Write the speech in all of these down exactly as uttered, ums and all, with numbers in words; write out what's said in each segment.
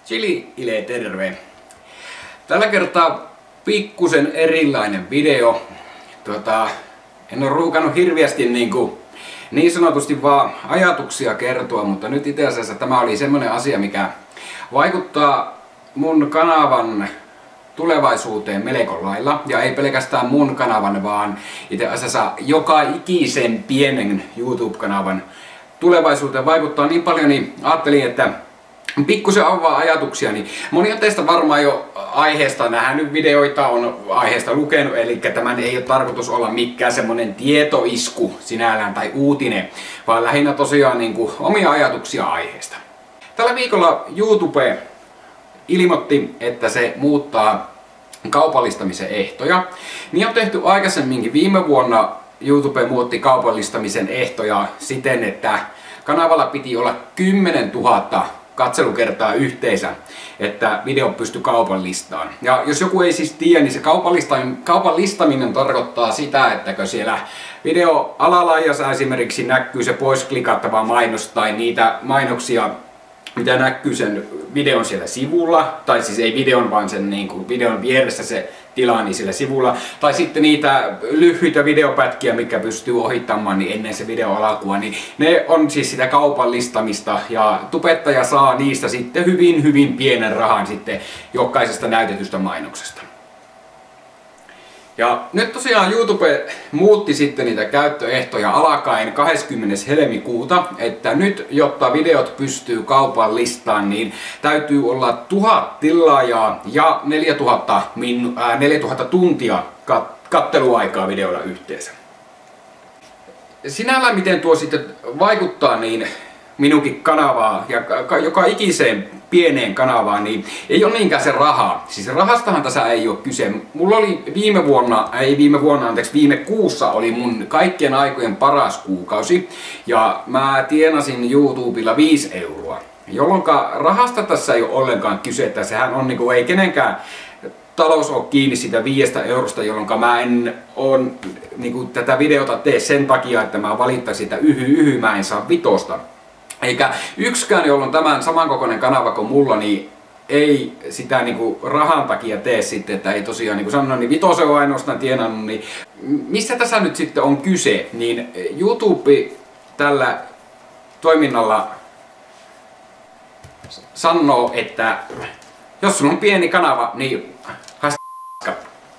Chili Ile terve! Tällä kertaa pikkusen erilainen video. Tuota, en ole ruukannut hirveästi niin, kuin, niin sanotusti vaan ajatuksia kertoa, mutta nyt itse asiassa tämä oli semmoinen asia, mikä vaikuttaa mun kanavan tulevaisuuteen melko lailla. Ja ei pelkästään mun kanavan, vaan itse asiassa joka ikisen pienen YouTube-kanavan tulevaisuuteen vaikuttaa niin paljon, niin ajattelin, että pikkusen avaa ajatuksia, niin moni on teistä varmaan jo aiheesta nähnyt videoita, on aiheesta lukenut, eli tämän ei ole tarkoitus olla mikään semmonen tietoisku sinällään tai uutinen, vaan lähinnä tosiaan niin kuin omia ajatuksia aiheesta. Tällä viikolla YouTube ilmoitti, että se muuttaa kaupallistamisen ehtoja. Niin on tehty aikaisemminkin. Viime vuonna YouTube muutti kaupallistamisen ehtoja siten, että kanavalla piti olla kymmenen tuhatta katselukertaa yhteensä, että video pystyy kaupallistamaan. Ja jos joku ei siis tiedä, niin se kaupallistaminen, kaupallistaminen tarkoittaa sitä, että kun siellä video alalaajassa esimerkiksi näkyy se pois klikattava mainos tai niitä mainoksia, mitä näkyy sen videon siellä sivulla, tai siis ei videon, vaan sen niin kuin videon vieressä se tilaa niin sillä sivulla, tai sitten niitä lyhyitä videopätkiä, mikä pystyy ohittamaan niin ennen se video alkua, niin ne on siis sitä kaupallistamista, ja tubettaja saa niistä sitten hyvin hyvin pienen rahan sitten jokaisesta näytetystä mainoksesta. Ja nyt tosiaan YouTube muutti sitten niitä käyttöehtoja alkaen kahdeskymmenes helmikuuta, että nyt jotta videot pystyy kaupallistamaan, niin täytyy olla tuhat tilaajaa ja neljätuhatta, min, äh, neljätuhatta tuntia kat katteluaikaa videolla yhteensä. Sinällään miten tuo sitten vaikuttaa niin minunkin kanavaa ja joka ikiseen pieneen kanavaan, niin ei ole niinkään se raha. Siis rahastahan tässä ei ole kyse. Mulla oli viime vuonna, ei viime vuonna, anteeksi, viime kuussa oli mun kaikkien aikojen paras kuukausi. Ja mä tienasin YouTubella viisi euroa. Jolloin rahasta tässä ei ole ollenkaan kyse, että sehän on niinku, ei kenenkään talous ole kiinni siitä viidestä eurosta, jolloin mä en on, niinku, tätä videota tee sen takia, että mä valittaisin sitä yhy, yhy, mä en saa vitosta. Eikä yksikään, jolla on tämän samankokoinen kanava kuin mulla, niin ei sitä niinku rahan takia tee sitten, että ei tosiaan niinku sanoa, niin vitosen on ainoastaan tienannut, niin mistä tässä nyt sitten on kyse, niin YouTube tällä toiminnalla sanoo, että jos sulla on pieni kanava, niin haska.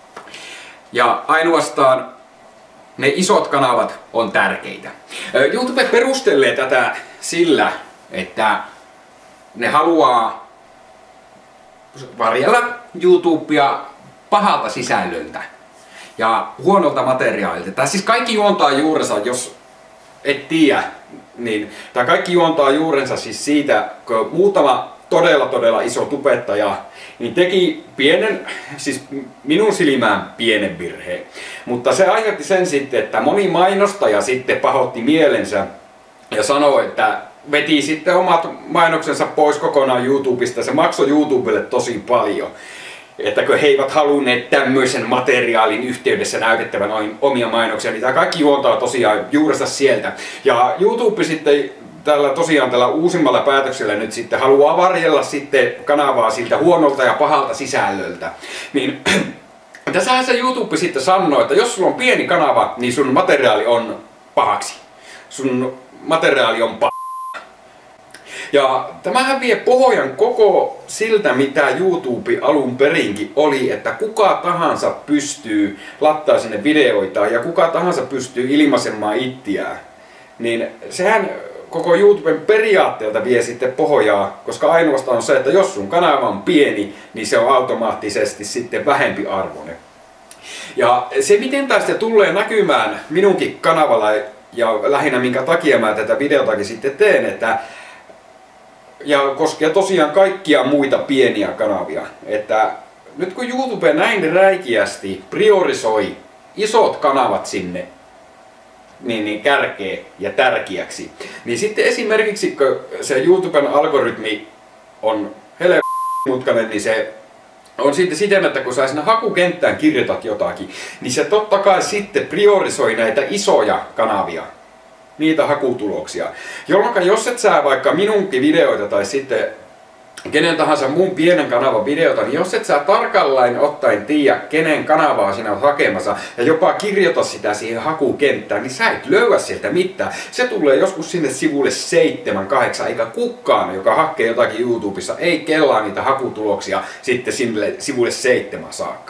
Ja ainoastaan ne isot kanavat on tärkeitä. YouTube perustelee tätä sillä, että ne haluaa varjella YouTubea pahalta sisällöltä ja huonolta materiaalilta. Tämä siis kaikki juontaa juurensa, jos et tiedä, niin tämä kaikki juontaa juurensa siis siitä, kun muutama todella todella iso tubettaja niin teki pienen, siis minun silmään pienen virheen. Mutta se aiheutti sen sitten, että moni mainostaja sitten pahoitti mielensä ja sanoi, että veti sitten omat mainoksensa pois kokonaan YouTubesta. Se maksoi YouTubelle tosi paljon. Että kun he eivät halunneet tämmöisen materiaalin yhteydessä näytettävän omia mainoksia, niin tämä kaikki juontaa tosiaan juuresta sieltä. Ja YouTube sitten tällä tosiaan tällä uusimmalla päätöksellä nyt sitten haluaa varjella sitten kanavaa siltä huonolta ja pahalta sisällöltä. Niin tässähän se YouTube sitten sanoo, että jos sulla on pieni kanava, niin sun materiaali on pahaksi. Sun materiaali on paha. Ja tämähän vie pohjan koko siltä, mitä YouTube alun perinkin oli, että kuka tahansa pystyy lattaa sinne videoita ja kuka tahansa pystyy ilmaisemaan itseään. Niin sehän koko YouTuben periaatteelta vie sitten pohjaa, koska ainoastaan on se, että jos sun kanava on pieni, niin se on automaattisesti sitten vähempi arvoinen. Ja se miten tästä tulee näkymään minunkin kanavalla ja lähinnä minkä takia mä tätä videotakin sitten teen, että ja koskee tosiaan kaikkia muita pieniä kanavia, että nyt kun YouTube näin räikeästi priorisoi isot kanavat sinne niin, niin kärkeä ja tärkeäksi, niin sitten esimerkiksi kun se YouTuben algoritmi on hele mutkainen, niin se on sitten siten, että kun sä sinne hakukenttään kirjoitat jotakin, niin se totta kai sitten priorisoi näitä isoja kanavia. Niitä hakutuloksia. Jolloin jos et sä vaikka minunkin videoita tai sitten kenen tahansa muun pienen kanavan videota, niin jos et sä tarkalleen ottaen tiedä, kenen kanavaa sinä olet hakemassa ja jopa kirjoita sitä siihen hakukenttään, niin sä et löyä sieltä mitään. Se tulee joskus sinne sivulle seitsemän, kahdeksan, eikä kukaan, joka hakee jotakin YouTubessa, ei kellaa niitä hakutuloksia sitten sinne sivulle seitsemän saakka.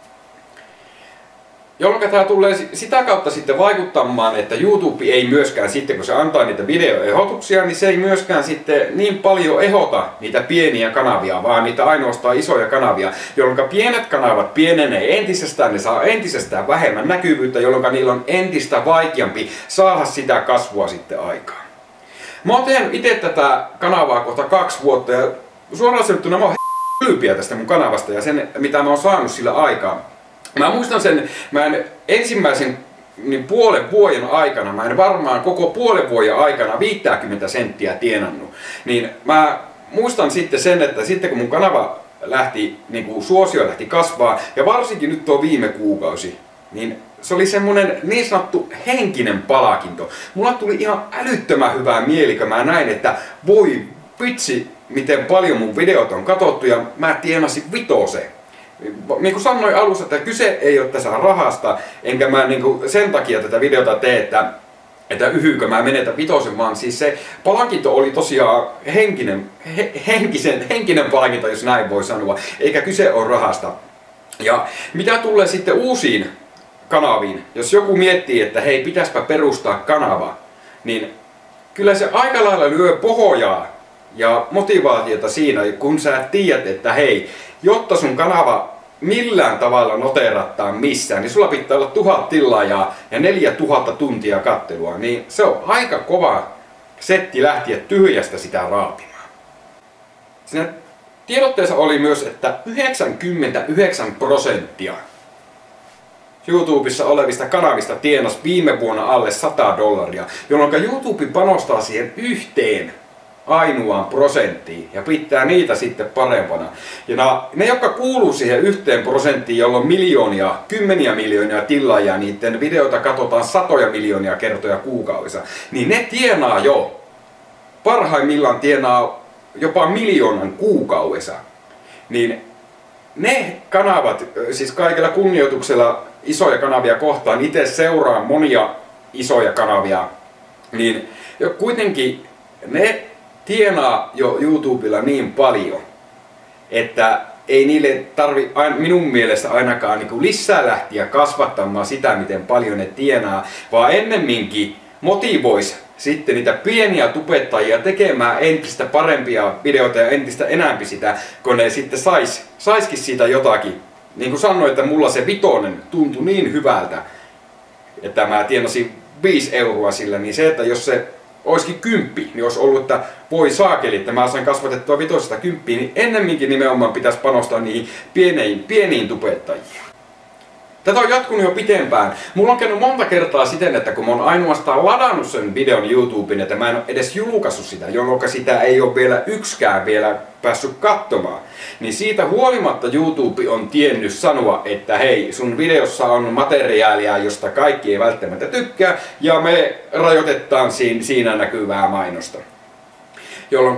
Jolloin tämä tulee sitä kautta sitten vaikuttamaan, että YouTube ei myöskään sitten, kun se antaa niitä videoehdotuksia, niin se ei myöskään sitten niin paljon ehota niitä pieniä kanavia, vaan niitä ainoastaan isoja kanavia, jolloin pienet kanavat pienenee entisestään, ne saa entisestään vähemmän näkyvyyttä, jolloin niillä on entistä vaikeampi saada sitä kasvua sitten aikaan. Mä oon tehnyt itse tätä kanavaa kohta kaksi vuotta ja suoraan sanottuna mä oon ylpeä tästä mun kanavasta ja sen, mitä mä oon saanut sillä aikaa. Mä muistan sen, mä en ensimmäisen niin puolen vuoden aikana, mä en varmaan koko puolen vuoden aikana viisikymmentä senttiä tienannut. Niin mä muistan sitten sen, että sitten kun mun kanava lähti, niin kuin suosio lähti kasvaa, ja varsinkin nyt tuo viime kuukausi, niin se oli semmonen niin sanottu henkinen palkinto. Mulla tuli ihan älyttömän hyvää mieli, kun mä näin, että voi vitsi, miten paljon mun videot on katsottu ja mä tienasin vitoseen. Niin kuin sanoin alussa, että kyse ei ole tässä rahasta, enkä mä niin kuin sen takia tätä videota tee, että, että yhyykö mä menetän vitosen, vaan siis se palkinto oli tosiaan henkinen, he, henkisen, henkinen palkinto, jos näin voi sanoa, eikä kyse ole rahasta. Ja mitä tulee sitten uusiin kanaviin, jos joku miettii, että hei, pitäispä perustaa kanava, niin kyllä se aika lailla lyö pohjaa ja motivaatiota siinä, kun sä tiedät, että hei, jotta sun kanava millään tavalla noteerattaa missään, niin sulla pitää olla tuhat tilaajaa ja neljä tuhatta tuntia kattelua, niin se on aika kova setti lähteä tyhjästä sitä raapimaan. Siinä tiedotteessa oli myös, että yhdeksänkymmentäyhdeksän prosenttia YouTubessa olevista kanavista tienasi viime vuonna alle sata dollaria, jolloin YouTube panostaa siihen yhteen ainoaan prosenttiin ja pitää niitä sitten parempana. Ja ne, jotka kuuluu siihen yhteen prosenttiin, jolla on miljoonia, kymmeniä miljoonia tilaajia, niiden videoita katsotaan satoja miljoonia kertoja kuukaudessa, niin ne tienaa jo, parhaimmillaan tienaa jopa miljoonan kuukaudessa. Niin ne kanavat, siis kaikella kunnioituksella isoja kanavia kohtaan, itse seuraan monia isoja kanavia, niin kuitenkin ne tienaa jo YouTubella niin paljon, että ei niille tarvi minun mielestä ainakaan niin kuin lisää lähtiä kasvattamaan sitä, miten paljon ne tienaa, vaan ennemminkin motivoisi sitten niitä pieniä tubettajia tekemään entistä parempia videoita ja entistä enemmän sitä, kun ne sitten sais, saiskin siitä jotakin. Niin kuin sanoin, että mulla se vitonen tuntui niin hyvältä, että mä tienasin viisi euroa sillä, niin se, että jos se olisikin kymppi, niin olisi ollut, että voi saakeli, että mä saan kasvatettua vitosesta kymppiä, niin ennemminkin nimenomaan pitäisi panostaa niihin pieniin, pieniin tubettajiin. Tätä on jatkunut jo pitempään. Mulla on käynyt monta kertaa siten, että kun mä oon ainoastaan ladannut sen videon YouTubeen, että mä en ole edes julkaissut sitä, jolloin sitä ei ole vielä yksikään vielä päässyt katsomaan, niin siitä huolimatta YouTube on tiennyt sanoa, että hei, sun videossa on materiaalia, josta kaikki ei välttämättä tykkää, ja me rajoitetaan siinä näkyvää mainosta. Jolloin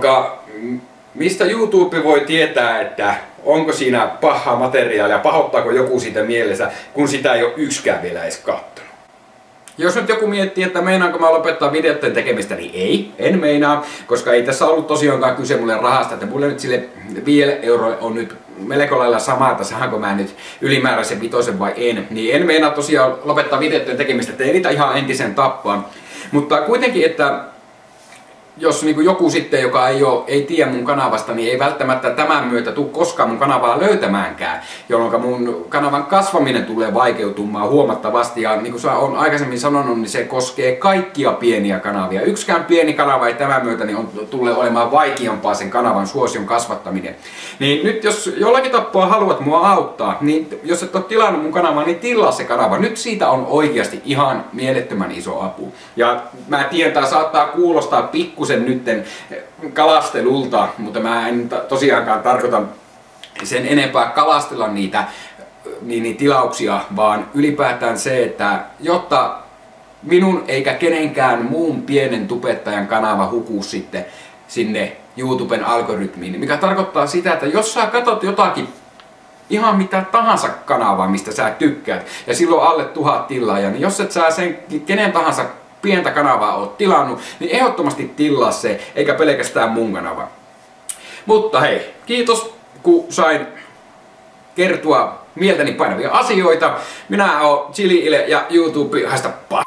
mistä YouTube voi tietää, että onko siinä pahaa materiaalia, pahoittaako joku siitä mielessä, kun sitä ei ole yksikään vielä edes katsonut. Jos nyt joku miettii, että meinaanko mä lopettaa videoiden tekemistä, niin ei, en meinaa, koska ei tässä ollut tosiaankaan kyse mulle rahasta, että mulle nyt sille viidelle eurolle on nyt melko lailla sama, että saanko mä nyt ylimääräisen vitosen vai en, niin en meinaa tosiaan lopettaa videoiden tekemistä, että ei niitä ihan entisen tappaa. Mutta kuitenkin, että jos niin kuin joku sitten, joka ei, ole, ei tiedä mun kanavasta, niin ei välttämättä tämän myötä tule koskaan mun kanavaa löytämäänkään, jolloin mun kanavan kasvaminen tulee vaikeutumaan huomattavasti. Ja niin kuin sä on aikaisemmin sanonut, niin se koskee kaikkia pieniä kanavia. Yksikään pieni kanava ei tämän myötä niin on, tulee olemaan vaikeampaa sen kanavan suosion kasvattaminen. Niin nyt jos jollakin tapaa haluat mua auttaa, niin jos et ole tilannut mun kanavaa, niin tilaa se kanava. Nyt siitä on oikeasti ihan mielettömän iso apu. Ja mä tiedän, tää saattaa kuulostaa pikku sen nytten kalastelulta, mutta mä en tosiaankaan tarkoita sen enempää kalastella niitä niin, niin tilauksia, vaan ylipäätään se, että jotta minun eikä kenenkään muun pienen tubettajan kanava hukuu sitten sinne YouTuben algoritmiin, mikä tarkoittaa sitä, että jos sä katsot jotakin ihan mitä tahansa kanavaa, mistä sä tykkäät, ja silloin alle tuhat tilaajaa, niin jos et sä sen kenen tahansa pientä kanavaa oot tilannut, niin ehdottomasti tilaa se, eikä pelkästään mun kanava. Mutta hei, kiitos kun sain kertoa mieltäni painavia asioita. Minä oon Chili Ile ja YouTube haista